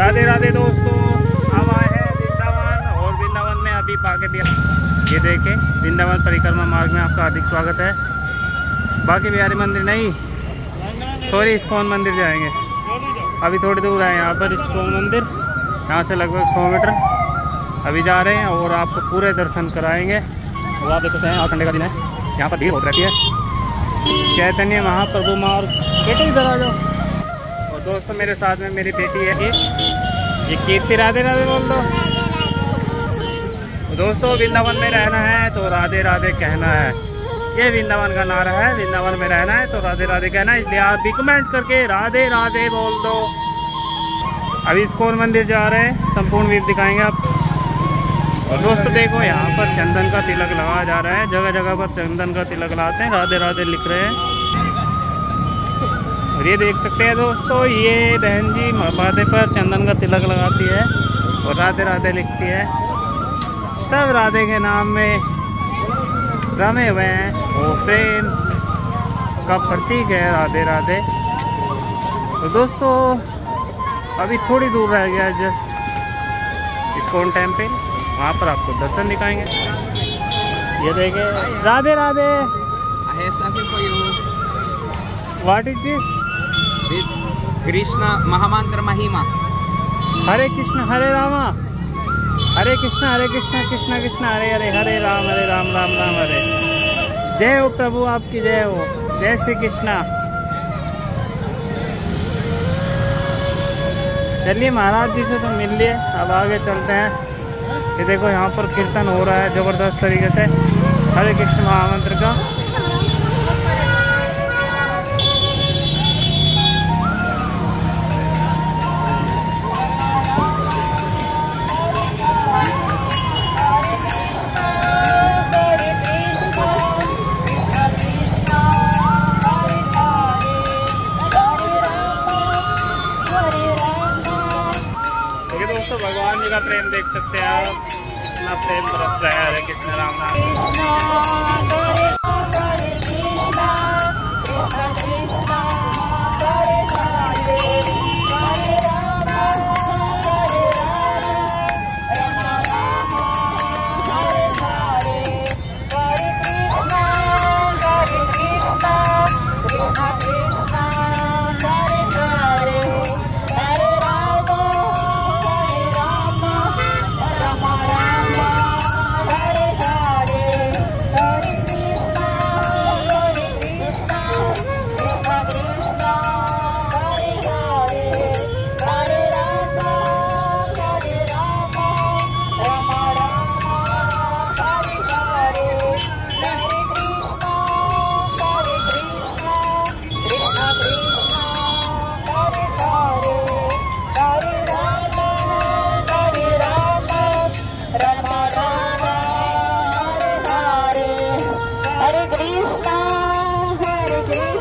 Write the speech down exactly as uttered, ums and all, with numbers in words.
राधे राधे दोस्तों, हम आए हैं वृंदावन और वृंदावन में अभी बाकी बिहारी, ये देखें वृंदावन परिक्रमा मार्ग में आपका हार्दिक स्वागत है। बाकी बिहारी मंदिर नहीं, सॉरी इस्कॉन मंदिर जाएंगे। अभी थोड़ी दूर है यहाँ पर इस्कॉन मंदिर, यहाँ से लगभग सौ मीटर अभी जा रहे हैं और आपको पूरे दर्शन कराएंगे। और आप देख सकते हैं आज संडे का दिन है, यहाँ पर भीड़ होती रहती है। चैतन्य महाप्रभु मार्ग, बेटे इधर आ जाओ। और दोस्तों मेरे साथ में मेरी बेटी है, ये ये कीर्ति। राधे राधे बोल दो। दोस्तों वृंदावन में रहना है तो राधे राधे कहना है, ये वृंदावन का नारा है। वृंदावन में रहना है तो राधे राधे कहना है, इसलिए आप भी कमेंट करके राधे राधे बोल दो। अभी इस्कॉन मंदिर जा रहे हैं, संपूर्ण वीर दिखाएंगे आप। और दोस्तों देखो यहाँ पर चंदन का तिलक लगाया जा रहा है, जगह जगह पर चंदन का तिलक लगाते हैं, राधे राधे लिख रहे हैं। और ये देख सकते हैं दोस्तों, ये बहन जी माथे पर चंदन का तिलक लगाती है और राधे राधे लिखती है। सब राधे के नाम में रमे हुए हैं, वो प्रेम का प्रतीक है राधे राधे। तो दोस्तों अभी थोड़ी दूर रह गया जस्ट इस्कॉन टेम्पल, वहाँ पर आपको दर्शन दिखाएंगे। ये देखें Radhe Radhe. I have something for you. What is this? This Krishna Mahamantra Mahima. हरे कृष्ण हरे रामा, हरे कृष्ण हरे कृष्ण कृष्ण कृष्ण हरे हरे, हरे राम हरे राम राम राम हरे। जय हो प्रभु, आपकी जय हो, जय श्री कृष्णा। चलिए महाराज जी से तो मिल लिए, अब आगे चलते हैं। ये देखो यहाँ पर कीर्तन हो रहा है ज़बरदस्त तरीके से हरे कृष्ण महामंत्र का। दोस्तों भगवान जी का प्रेम देख सकते हैं आप, कितना प्रेम बरस रहा है हरे कृष्ण राम नाम। Hare Krishna, Hare Krishna.